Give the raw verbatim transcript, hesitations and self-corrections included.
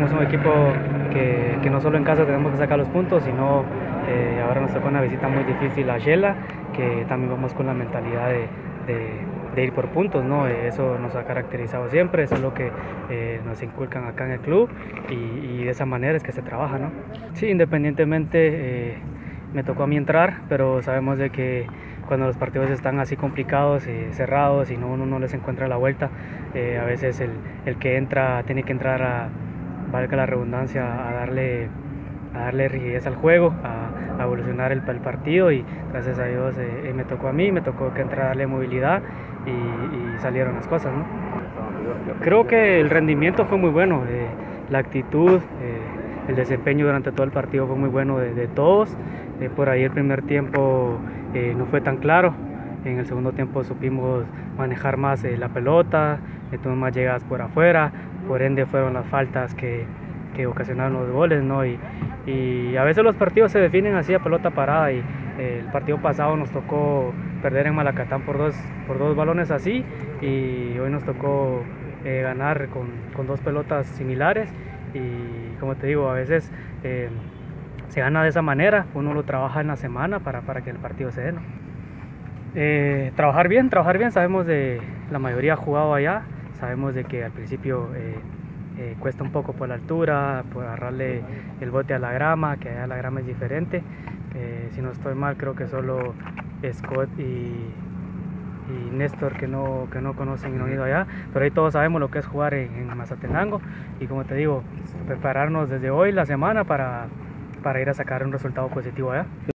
somos un equipo que, que no solo en casa tenemos que sacar los puntos, sino eh, ahora nos toca una visita muy difícil a Shela, que también vamos con la mentalidad de, de, de ir por puntos, ¿no? Eso nos ha caracterizado siempre, eso es lo que eh, nos inculcan acá en el club y, y de esa manera es que se trabaja, ¿no? Sí, independientemente eh, me tocó a mí entrar, pero sabemos de que cuando los partidos están así complicados, eh, cerrados y no, uno no les encuentra la vuelta, eh, a veces el, el que entra tiene que entrar a, valga la redundancia, a darle, a darle rigidez al juego, a, a evolucionar el, el partido y gracias a Dios eh, me tocó a mí, me tocó que entrara a darle movilidad y, y salieron las cosas, ¿no? Creo que el rendimiento fue muy bueno, eh, la actitud, eh, el desempeño durante todo el partido fue muy bueno de, de todos. Eh, por ahí el primer tiempo eh, no fue tan claro, en el segundo tiempo supimos manejar más eh, la pelota, eh, tuvimos más llegadas por afuera, por ende fueron las faltas que, que ocasionaron los goles, ¿no? Y, y a veces los partidos se definen así a pelota parada y eh, el partido pasado nos tocó perder en Malacatán por dos, por dos balones así y hoy nos tocó eh, ganar con, con dos pelotas similares y como te digo, a veces eh, se gana de esa manera, uno lo trabaja en la semana para, para que el partido se dé, ¿no? Eh, trabajar bien, trabajar bien, sabemos de la mayoría ha jugado allá, sabemos de que al principio eh, eh, cuesta un poco por la altura, por agarrarle el bote a la grama, que allá la grama es diferente, eh, si no estoy mal creo que solo Scott y, y Néstor que no, que no conocen y no han ido allá, pero ahí todos sabemos lo que es jugar en, en Mazatenango y como te digo, prepararnos desde hoy la semana para, para ir a sacar un resultado positivo allá.